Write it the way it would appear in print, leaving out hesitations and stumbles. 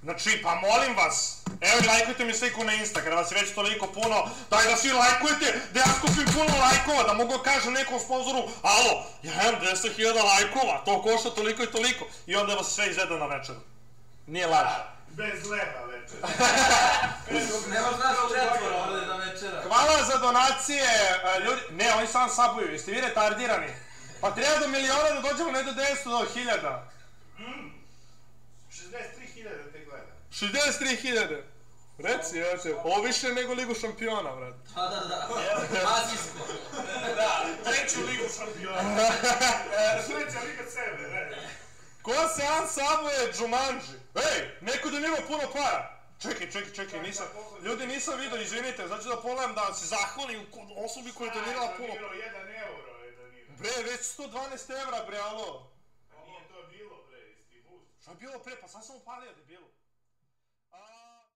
Znači, pa molim vas, evo i lajkujte mi sliku na Insta, kada vas je već toliko puno, daj da svi lajkujete, da ja skupim puno lajkova, da mogu kažem nekom sponzoru, alo, ja imam 10.000 lajkova, to košta toliko i toliko, i onda vas sve izvede na večeru. Nije laž. Bez leba večera. Nemaš naš četvora ovdje na večera. Hvala za donacije, ljudi, ne, oni sam sabuju, jeste vi retardirani? Pa treba do miliona da dođemo, ne do 900, do 1000. 63.000 te gleda. 63.000. Reci, jete, ovo više nego Ligu šampiona, vrat. Da. Azijsko. Da, treću ligu šampiona. Treća liga sebe, ne. Ko se sabuje Jumanji? Ej, neko donirao puno para. Čekaj, nisam, ljudi nisam vidio, izvinite, znači da pogledam da se zahvalim osobi koja je donirala puno. 1 euro je donirao. Bre, već 112 evra, bre, alo. A nije to bilo, bre, isti boost. Šta je bilo pre, pa sad sam upalio debilu.